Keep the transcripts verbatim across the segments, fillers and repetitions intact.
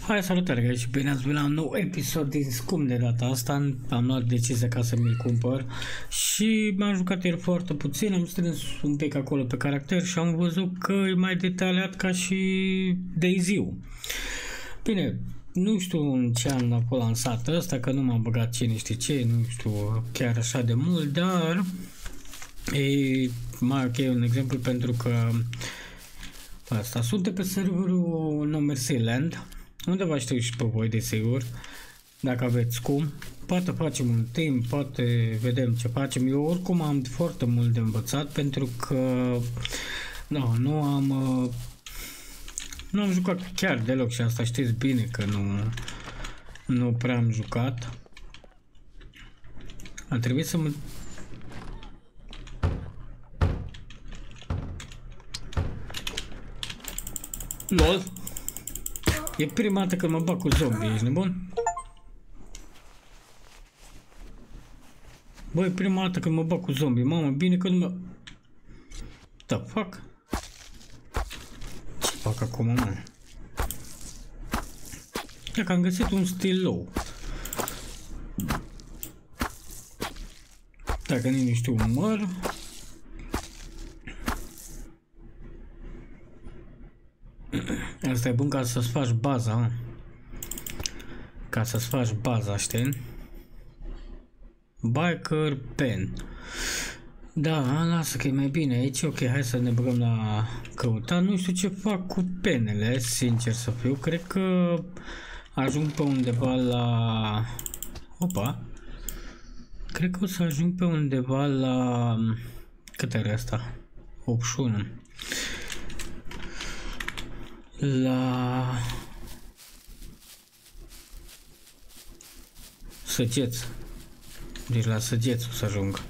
Hai, salutare, guys, și bine ați venit la un nou episod din Scum. De data asta am luat decizia ca să mi-l cumpăr și m-am jucat el foarte puțin, am strâns un pic acolo pe caracter și am văzut că e mai detaliat ca și DayZ-ul. Bine, nu știu în ce an a fost lansat ăsta, că nu m-am băgat cine știe ce, nu știu chiar așa de mult, dar e mai ok un exemplu pentru că asta, suntem pe serverul No Mercy Land, unde vă știu și pe voi, desigur, dacă aveți cum. Poate facem un timp, poate vedem ce facem. Eu oricum am foarte mult de învățat pentru că no, nu am nu am jucat chiar deloc și asta știți bine că nu, nu prea am jucat. A trebuit să mă... LOL! E prima dată când mă bag cu zombie, ești nebun? Băi, prima dată când mă bag cu zombie, mamă, bine că nu mă... The fuck? Ce fac acum, mă? Ia că am găsit un stilou. Dacă nu știu un măr... Asta e bun ca să-ți faci baza, mă. Ca să-ți faci baza, știi? Biker pen. Da, lasă că e mai bine aici. Ok, hai să ne băgăm la căutat. Nu știu ce fac cu penele, sincer să fiu. Cred că ajung pe undeva la... Opa. Cred că o să ajung pe undeva la... Cât era asta? optzeci și unu. La săgeți. Deci la săgeți o să ajung.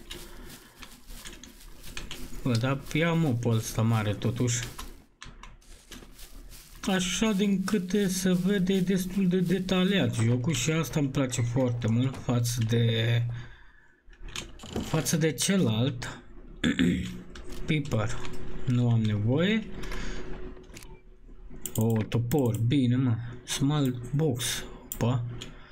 Bă, dar ia mopul ăsta mare totuși. Așa din câte se vede e destul de detaliat jocul și asta îmi place foarte mult față de față de celălalt. Piper. Nu am nevoie. Oh, topor, bine, mă. Small box. Opa.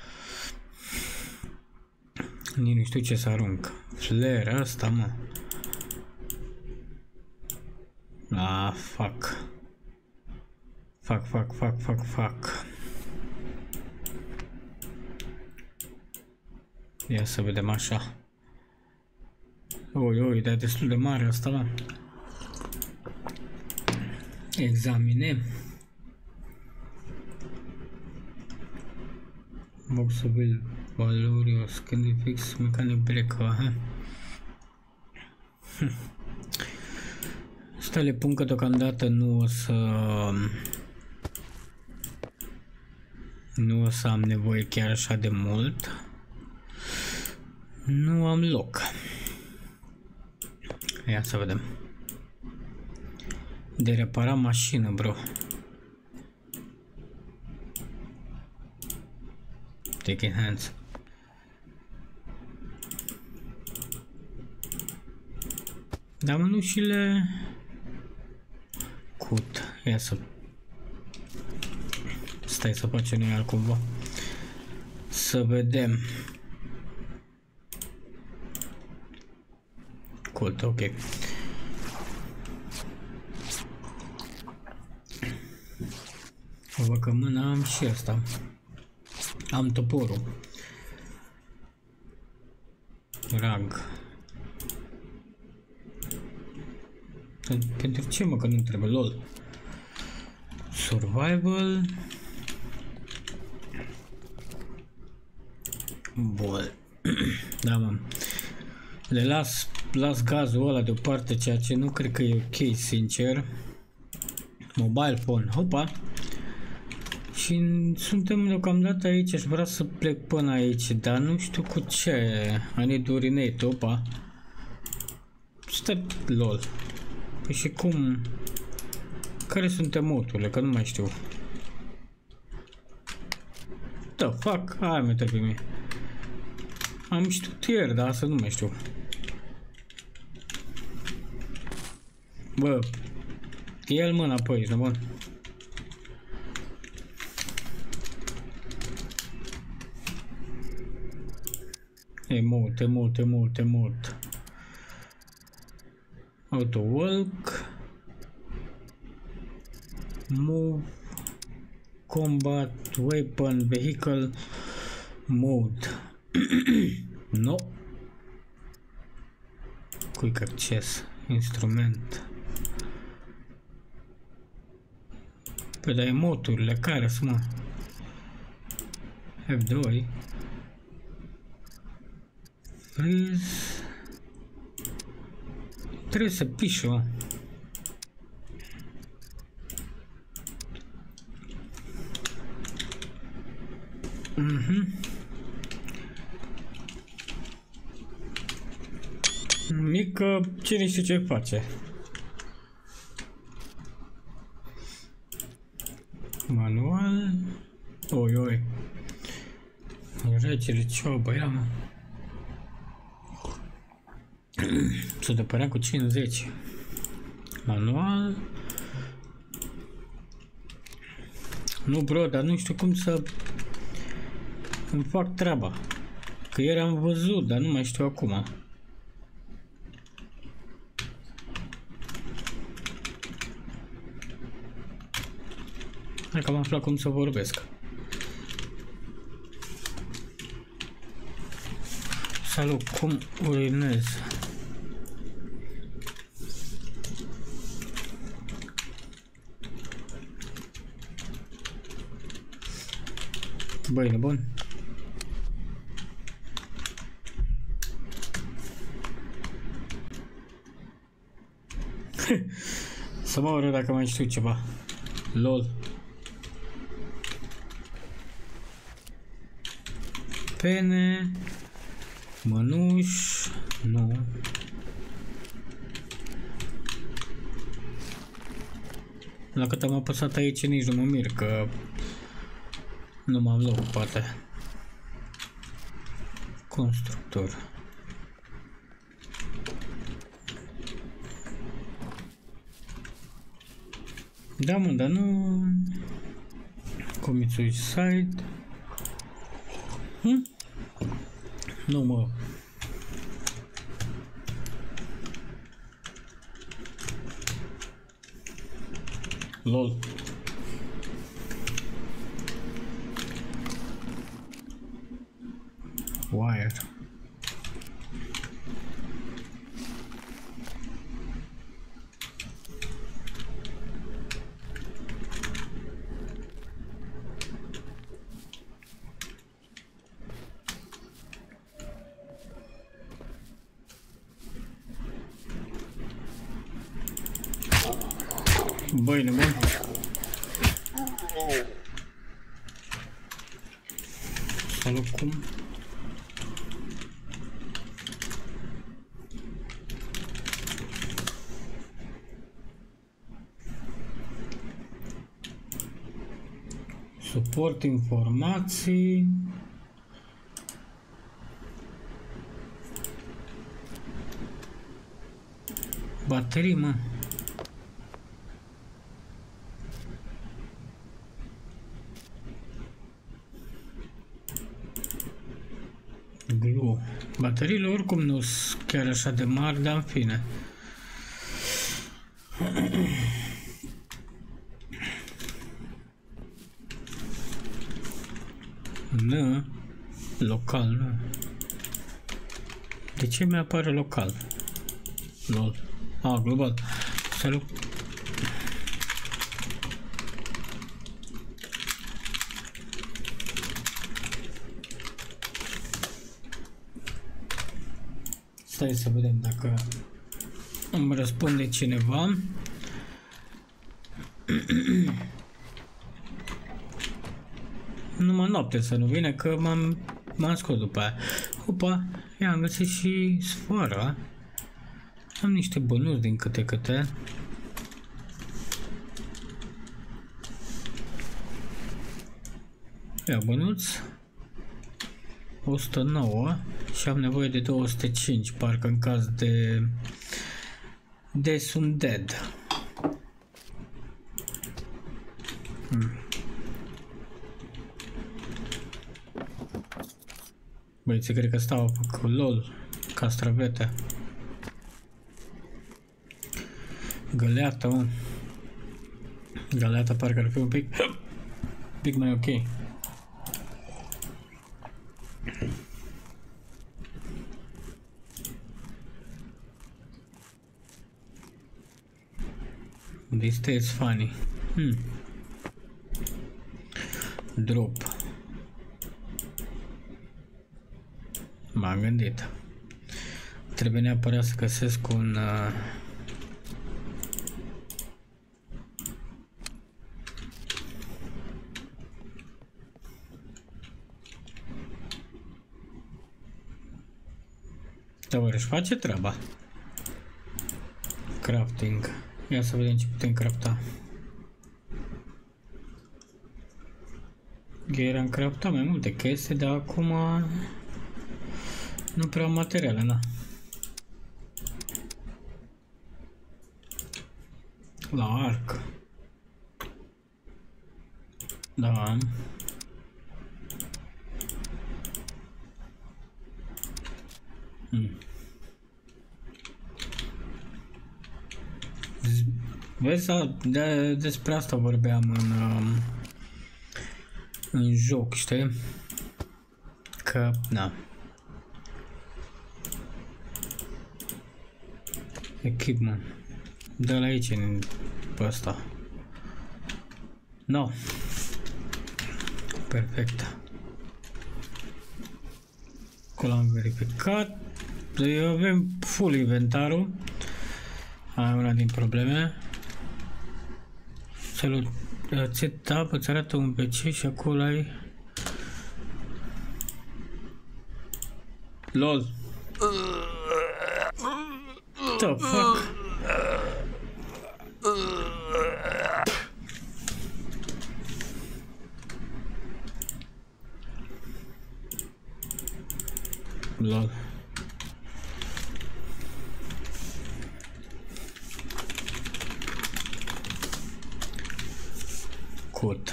Nici nu știu ce să arunc. Flare asta, mă. Ah, fuck. Fuck, fuck, fuck, fuck, fuck. Ia să vedem așa. Oi, oi, dar e destul de mare asta, mă. Examine. Boxable, valorios, candy fix, mechanic break, aha. Hm. Stai, le pun că deocamdată nu o să... Nu o să am nevoie chiar așa de mult. Nu am loc. Ia să vedem. De reparat mașină, bro. Taking hands. Da, mânușile cut. Ia să stai să facem noi altcumva. Să vedem. Cut, ok. Văd că mâna am și asta. Am toporul. Rag. Pentru ce, mă, că nu trebuie? LOL. Survival. Bun. Da, mă. Le las, las gazul ăla deoparte, ceea ce nu cred că e ok, sincer. Mobile phone. Hopa. Și suntem deocamdată aici, aș vrea să plec până aici, dar nu știu cu ce. I need urinate, opa. Stai, lol. Păi și cum? Care sunt emoturile? Că nu mai știu. The fuck? Hai, mă, trebuie mie. Am știut ieri, dar asta nu mai știu. Bă, ia-l mâna pe aici, nu bun? E mult, e mult, e mult, e mult. Auto walk. Move. Combat, weapon, vehicle, mode. No. Quick access, instrument. Păi dar emoturile, care sunt, mă? F doi. Freeze. Trebuie să pișă, mă. Mhm. Mică, cine știe ce face. Manual. Oi, oi. Regele ciobă, ia mă. S-o depărea cu cincizeci. Manual. Nu, bro, dar nu știu cum să îmi fac treaba. Că ieri am văzut, dar nu mai știu acum. Hai că am aflat cum să vorbesc. Salut, cum urinez? Băi, nebun. Să mă ură dacă mai știu ceva. Lol. Pene. Mănuș. Nu. La cât am apăsat aici nici nu mă mir că nu m-am luat, poate. Constructor. Da, mă, dar nu... Commit suicide. Hm? Nu, mă. Lol. Wire. Băi, nebun. Salut, cum? Suport informații. Baterii, mă. Glue. Bateriile oricum nu sunt chiar așa de mari, dar în fine. Nu. Local, nu. De ce mi apare local? Lol. Ah, global. Salut. Stai să vedem dacă îmi răspunde cineva. Numai noapte să nu vine, că m-am m-am scos după aia. Opa, i-am găsit și sfoara. Am niște bănuți din câte câte. Ia bănuți. o sută nouă și am nevoie de două sute cinci, parcă în caz de de sunt dead. Hmm. Băieții cred că stau cu lol, castravete. Găleata, mă. Găleata parcă ar fi un pic, un pic mai ok. This tastes funny. Hmm. Drop. M-am gândit. Trebuie neapărat să găsesc un... Uh... Da, își face treaba. Crafting. Ia să vedem ce putem crafta. Eram craftat mai multe chestii, dar acum nu prea am materiale, na. La arc. Da. Hmm. Vezi, de, despre asta vorbeam în, în joc, știi? Că, na. Equipment. Dă-l aici, în ăsta. No. Perfect. Acolo am verificat. Avem full inventarul. Aia e una din probleme. Salut. Setup, îți arată un P C și acolo ai... LOL. The fuck? LOL. Cut.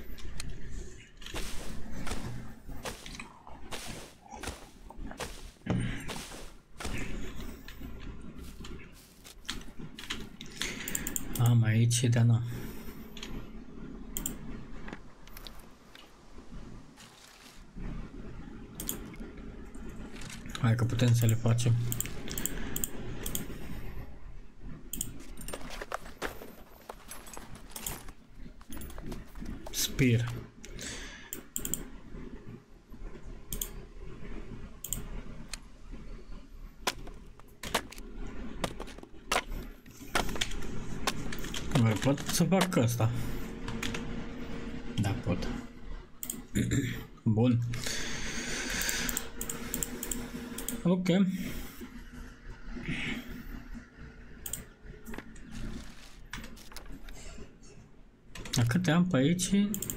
Am aici, dar na. Hai că putem să le facem. Spear. Mai pot să fac asta. Da, pot. Bun. Ok. A câte am pe aici?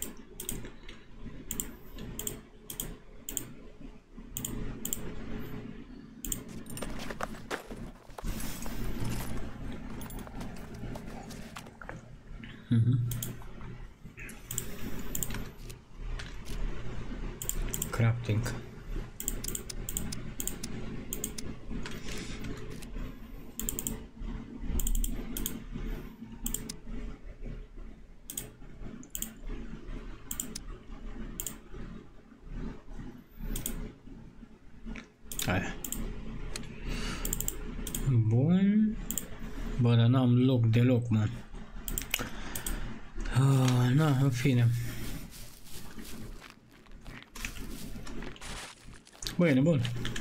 Mhm. Crafting. Aia. Bun. Bă, dar n-am loc deloc, mă. Ah, na, în fine. Bine, bun.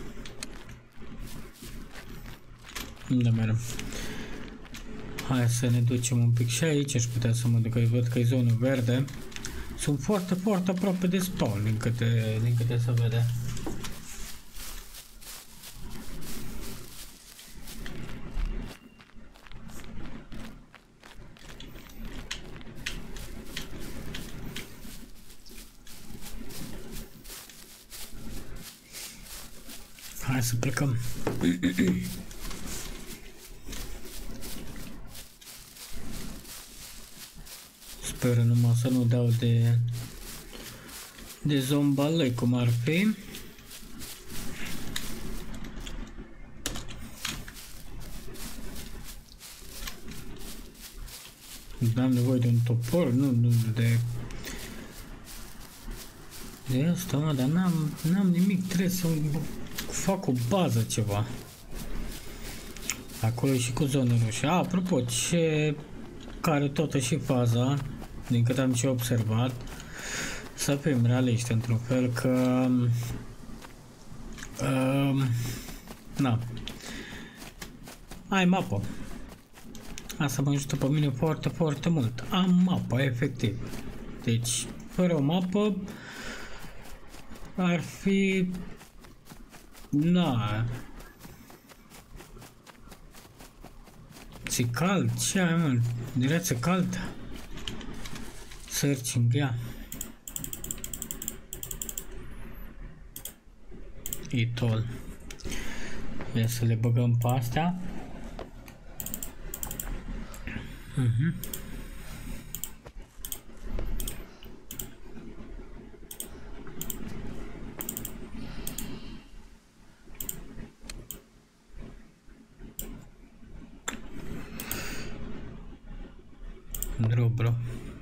Unde merem? Hai să ne ducem un pic și aici. Aș putea să mă duc, că văd că e zonă verde. Sunt foarte, foarte aproape de spawn, din câte, din câte se vede. Hai să plecăm. Sper numai să nu dau de de zombalei cum ar fi. N-am nevoie de un topor, nu, nu de... De asta, mă, dar n-am, n-am nimic, trebuie să fac o bază ceva. Acolo e și cu zonă roșie. A, apropo, ce... care toată și faza, din cât am și observat, să fim realiști într-un fel că... Uh, na. Ai mapă. Asta mă ajută pe mine foarte, foarte mult. Am mapă, efectiv. Deci, fără o mapă, ar fi... Na. Ți cald? Ce ai, mă? Direață cald? Searching, ia. Itol. Ia să le băgăm pe astea. Mhm. Drop, bro.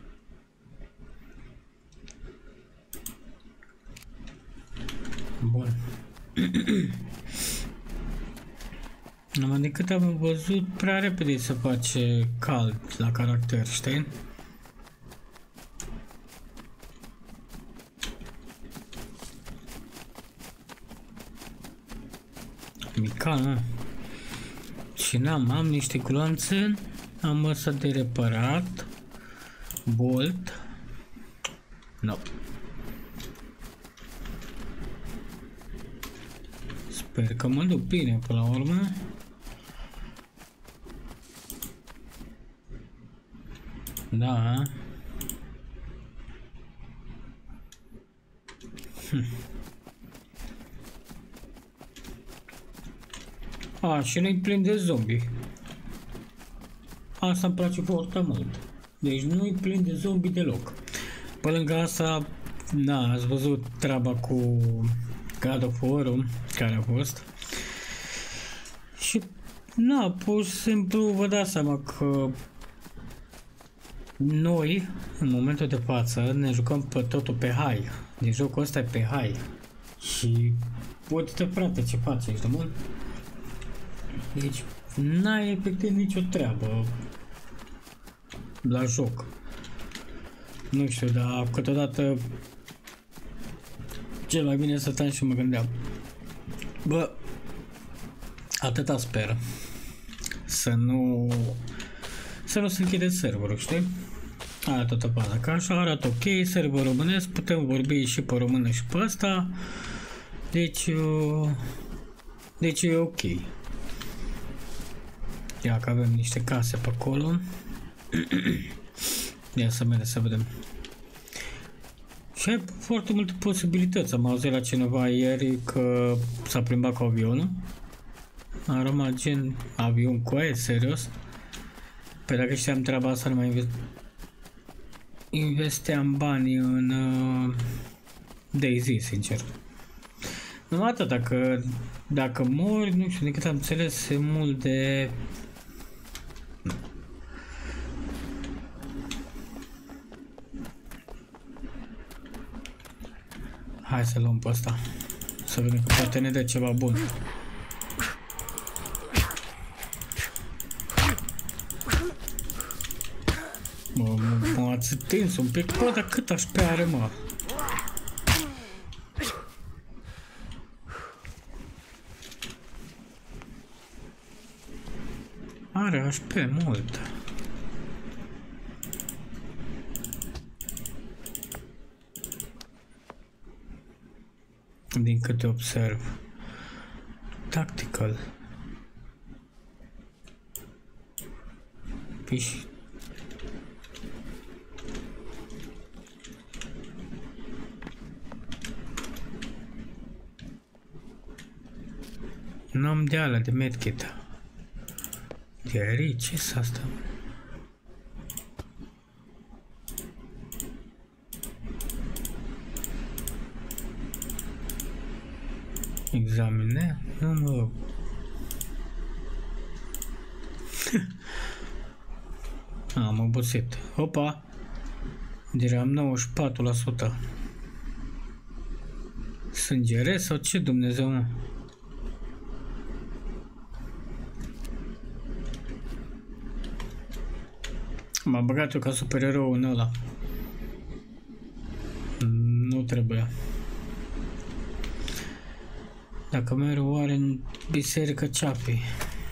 Bun. Numai de cât am văzut, prea repede se face cald la caracter, știi? Mical, mă. Și n-am, am niște gloanțe, am măsă de reparat, bolt, no. Sper că mă duc bine până la urmă. Da. Hm. A, și nu-i plin de zombie. Asta îmi place foarte mult. Deci nu-i plin de zombie deloc. Pe lângă asta, da, ați văzut treaba cu God of War-ul care a fost. Și, na, pur și simplu vă dați seama că noi, în momentul de față, ne jucăm pe totul pe high. Deci jocul ăsta e pe high. Și uite, frate, ce faci aici, mă? Deci n-ai efectiv nicio treabă la joc. Nu știu, dar câteodată cel mai bine stăteam și mă gândeam, bă, atâta sper să nu să nu se închide serverul, știi? Aia toată baza, că așa arată ok, server românesc, putem vorbi și pe română și pe asta, deci deci e ok. Ia că avem niște case pe acolo. Ia să mergem să vedem. Și ai foarte multe posibilități. Am auzit la cineva ieri că s-a plimbat cu avionul. A rămas gen avion cu aia, serios. Păi dacă știam treaba asta, nu mai invest... investeam banii în uh, DayZ, sincer. Numai atât, dacă, dacă mori, nu știu, de cât am înțeles, e mult de... Hai să luăm pe ăsta. Să vedem că poate ne dă ceva bun. Mă, m-ați tins un pic. Bă, dar cât H P are, mă? Are H P mult. Din câte observ. Tactical. Piși. N-am de ala de medkit. Diarii, ce-s asta? Examine? Nu mă... Am obosit. Opa! Deci am nouăzeci și patru la sută. Sângere sau ce Dumnezeu, mă? M-a băgat eu ca supererou în ăla. Nu trebuia. Dacă merg oare în biserică Ceapii.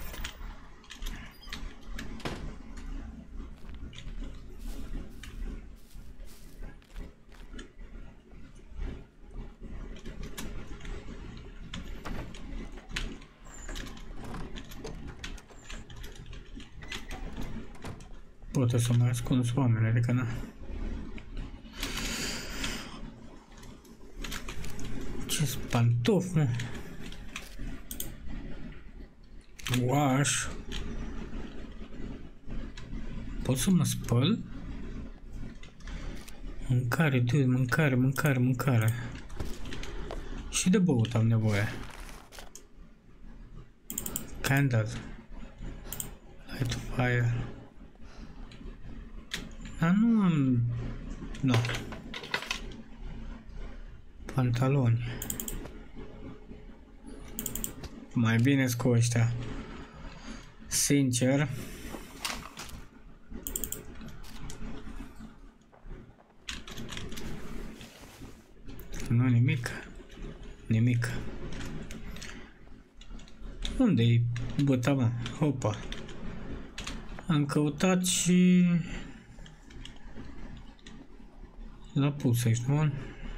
Pot să mai ascund oamenii, adică na. Ce-s pantof, mă? Wash. Pot să mă spăl? Mâncare, dude, mâncare, mâncare, mâncare. Și de băut am nevoie. Candle. Light fire. Dar nu am... Nu. Pantaloni. Mai bine cu ăștia. Sincer. Nu nimic. Nimic. Unde-i buta, mă? Hopa. Am căutat și... L-a pus aici, nu?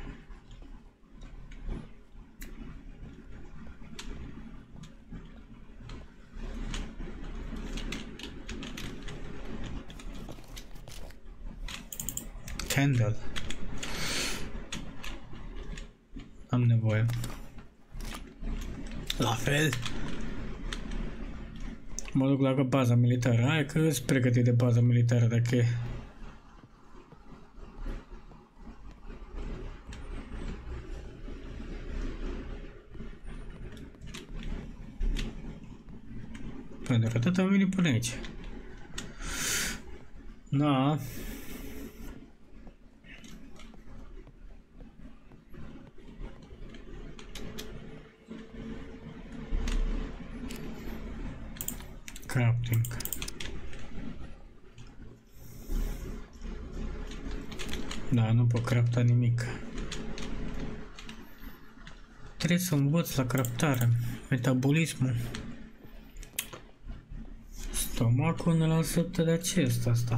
Candle. Am nevoie. La fel. Mă duc la baza militară. Hai că îți pregătit de baza militară dacă e. Pentru că atât am venit până aici. Da. Crafting. Da, nu pot crafta nimic. Trebuie să învăț la craftare. Metabolismul. Stomacul ne l-am săptă de acesta asta.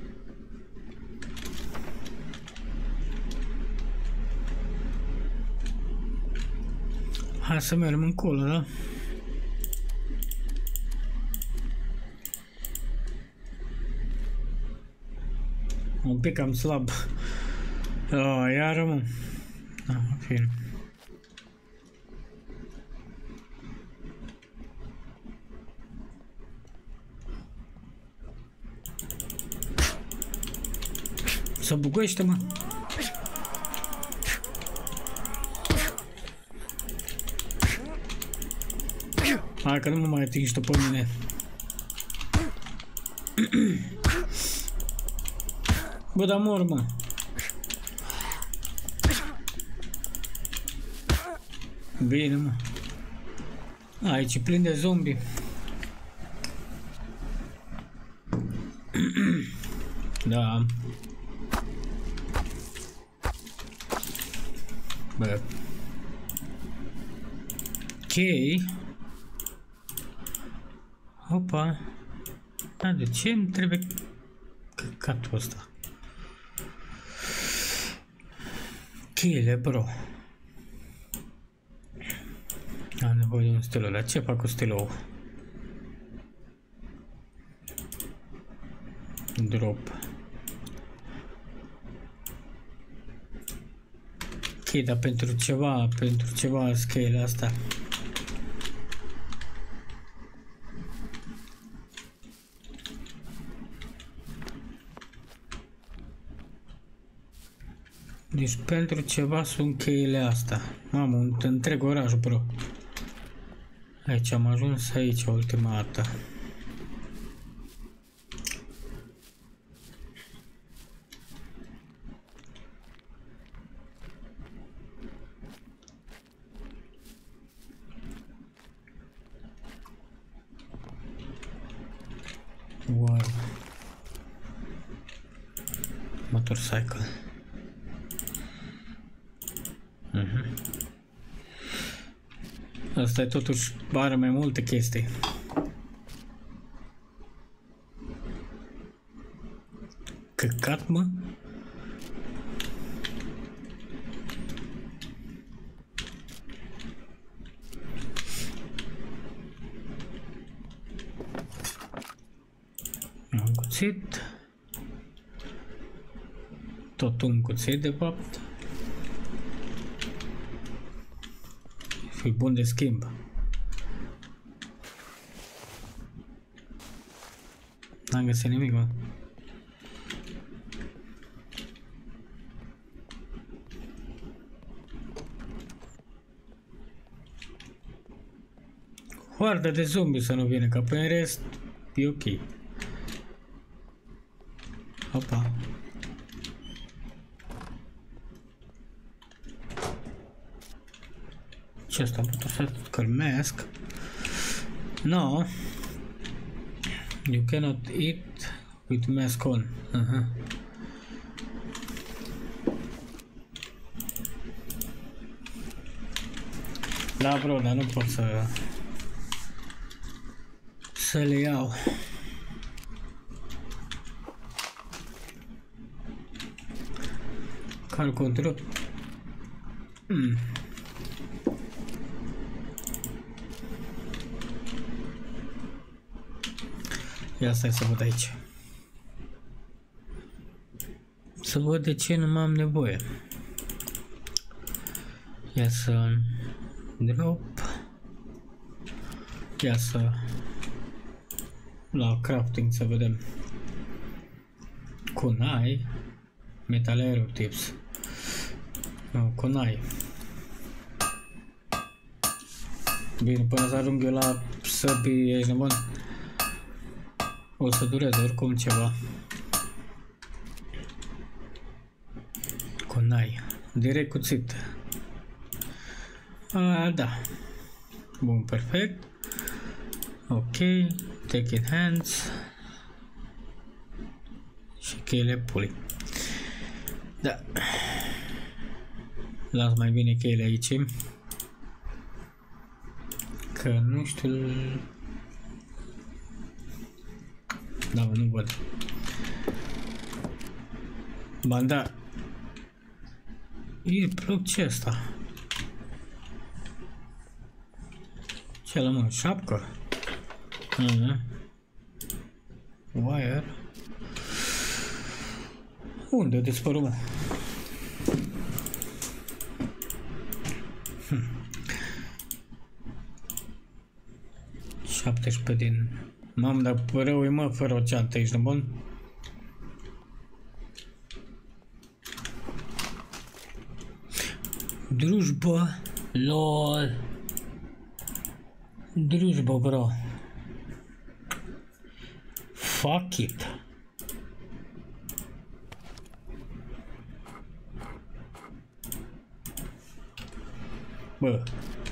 Hai să mergem încolo, da? Un pic cam slab. Oh, iară, mă. Ah, în fine. Să buguiește, mă. Hai că nu mă mai atingi tu pe mine. Bă, da mor, mă. Bine, mă. Aici e plin de zombi. Da. Bă. Ok. Opa. Da, de ce îmi trebuie căcatul ăsta? Cheile, bro. Am nevoie de un stilou. Dar ce fac cu stilou? Drop. Ok, dar pentru ceva, pentru ceva scale asta. Deci pentru ceva sunt cheile astea. Mamă, un întreg oraș, bro. Aici am ajuns aici ultima dată. War. Motorcycle. Uh-huh. Asta e totuși, are mai multe chestii. Căcat, mă? Un cuțit. Tot un cuțit, de fapt. Fii bun de schimb. N-am găsit nimic, mă. Hoardă de zombi să nu vină, că pe rest e ok. Opa. Ce asta? Pot să călmesc? No. You cannot eat with mask on. Uh-huh. Da, bro, dar nu pot să să le iau. Car control. Mm. Ia stai să văd aici. Să văd de ce nu mai am nevoie. Ia să drop. Ia să la crafting să vedem. Kunai. Metal tips. No, kunai. Bine, până să ajung eu la săbii, ești nebun? O să dureze oricum ceva. Kunai. Direct cuțit. A, da. Bun, perfect. Ok. Take it hands. Și cheile puli. Da. Las mai bine cheile aici. Că nu știu... Da, mă, nu văd. Ba, da. E plăc ce asta? Ce la mă? Șapcă? Uh-huh. Wire. Unde a dispărut, mă? Hm. șaptesprezece din... Mamă, dar rău e, mă, fără o geantă, ești nebun? Drujbă, lol. Drujbă, bro. Fuck it. Bă.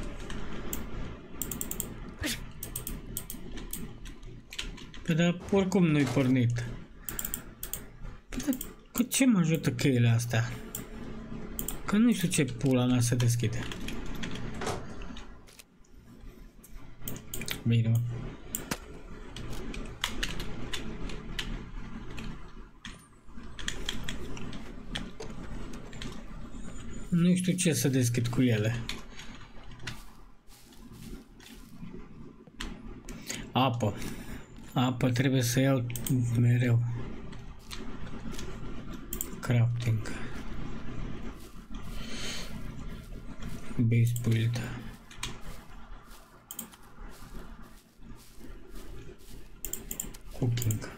Păi dar oricum nu-i pornit. Păi dar cu ce mă ajută cheile astea? Că nu știu ce pula mea se deschide. Bine, mă. Nu știu ce să deschid cu ele. Apă. Apă trebuie să iau mereu. Crafting. Base build. Cooking.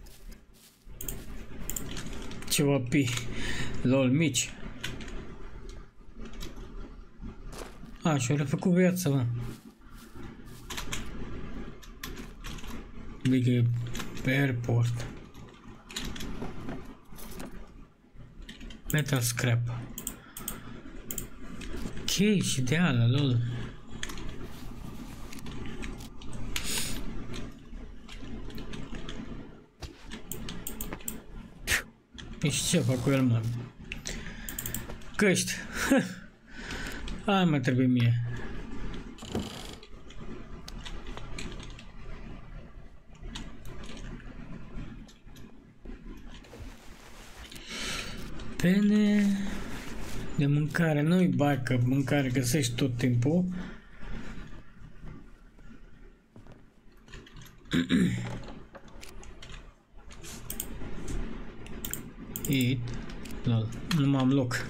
Ceva pi. Lol mici. A, și-au refăcut viața, mă. Big airport. Metal scrap. Ok, și de ala, lol. Păi și ce fac cu el, mă? Căști. Aia mă trebuie mie. Pene de mâncare, nu-i bai că mâncare găsești tot timpul. Eat. Lol, nu m-am loc.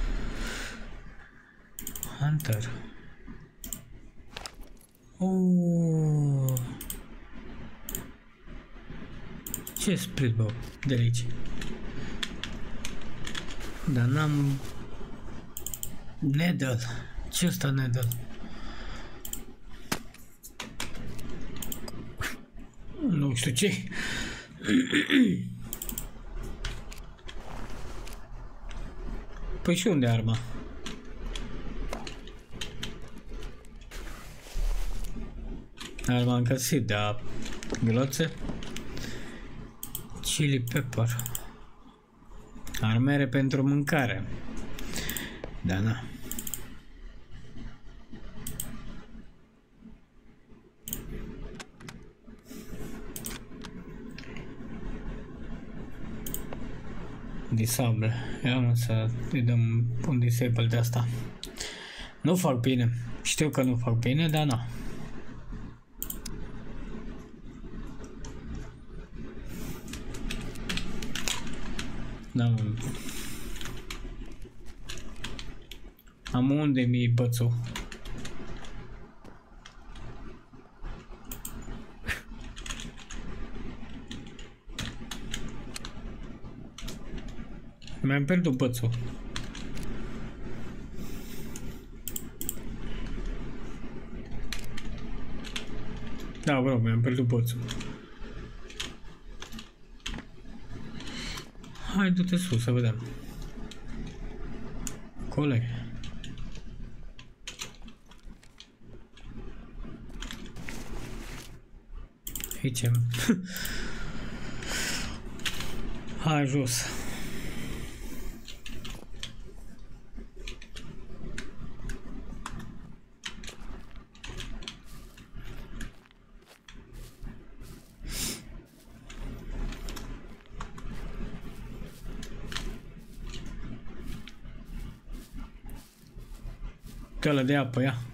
Hunter. Oh. Ce split, bă, de aici? Dar n-am... Needle. Ce ăsta needle? Nu știu ce. Păi și unde e arma? Arma am găsit, dar gloțe. Chili pepper. Armere pentru mâncare. Da, na. Disable. Ia mă să îi dăm un disable de asta. Nu fac bine. Știu că nu fac bine, dar na. Da, am unde mi-i bățul? Mi-am pierdut bățul. Da, bro, mi-am pierdut bățul. Hai, du-te sus, să vedem. Coleg. Aici. Hai, jos. Călă de apă, ia.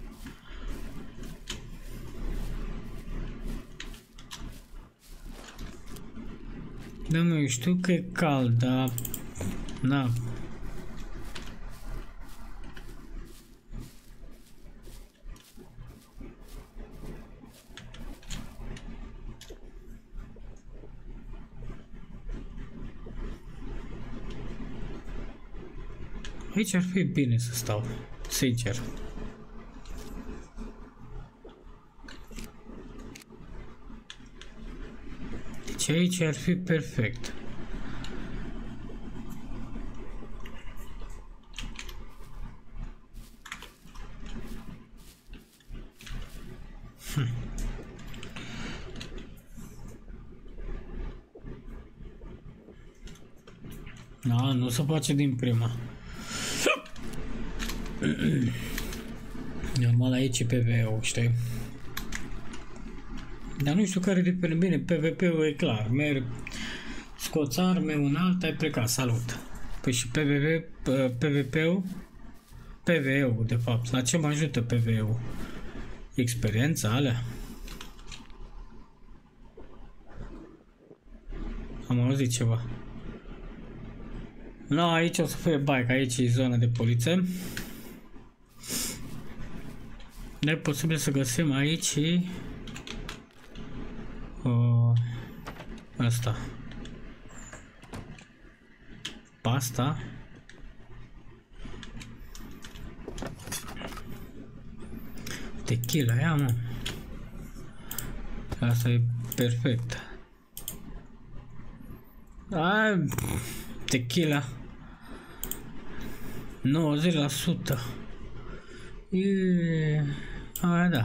Da, mă, eu știu că e cald, dar... Na. Aici ar fi bine să stau, sincer. Deci aici ar fi perfect. Hm. Da, nu se face din prima. Normal aici e P V E-ul, știi? Dar nu știu care de bine, P V P-ul e clar. Merg, scoți arme, un alt, ai plecat, salut. Păi și P V P-ul, P V E-ul de fapt, la ce mă ajută P V E-ul? Experiența alea? Am auzit ceva. No, aici o să fie bike, aici e zona de poliție. E posibil să găsim aici uh, asta. Pasta. Tequila, ia mă. Asta e perfect. Ai, tequila. nouăzeci la sută. E... A, da.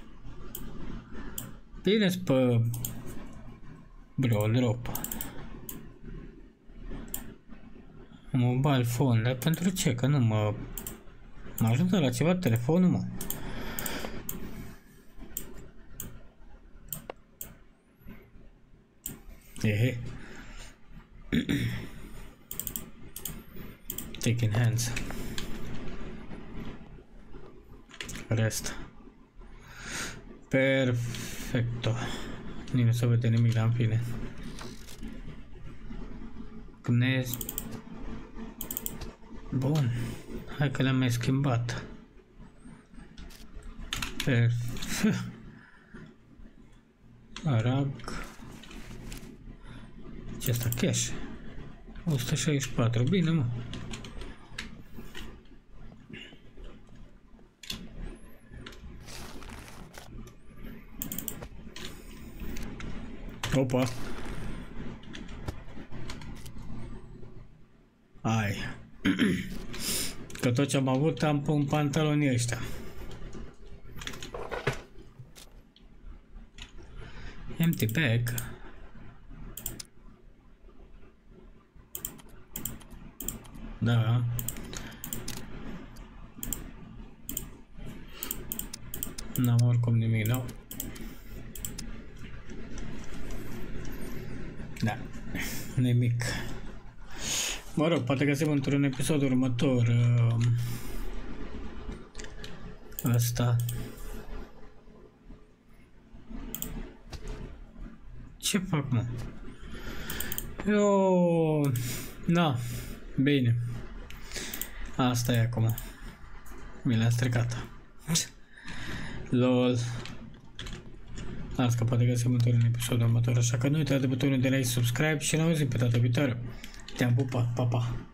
Bine-s pe... Bro, drop. Mobile phone, dar pentru ce? Că nu mă... Mă ajută la ceva telefonul, mă. Ehe. Taking hands. Rest. Perfecto. Nici nu se vede nimic, dar în fine. Ne... Bun. Hai că le-am mai schimbat. Perfect. Arag. Ce asta? Cash. o sută șaizeci și patru. Bine, mă. Opa. Hai. Că tot ce am avut am în pantalonii ăștia. Empty bag. Da. N-am oricum nimic, nu? Da. Nimic. Mă rog, poate găsim într-un episod următor uh, asta. Ce fac, mă? Eu... Na, bine. Asta e acum. Mi l-am stricat. Lol. Las că poate găsim într-un episod următor, așa că nu uitați de butonul de like, subscribe și ne auzim pe data viitoare. Te-am pupat, pa, pa!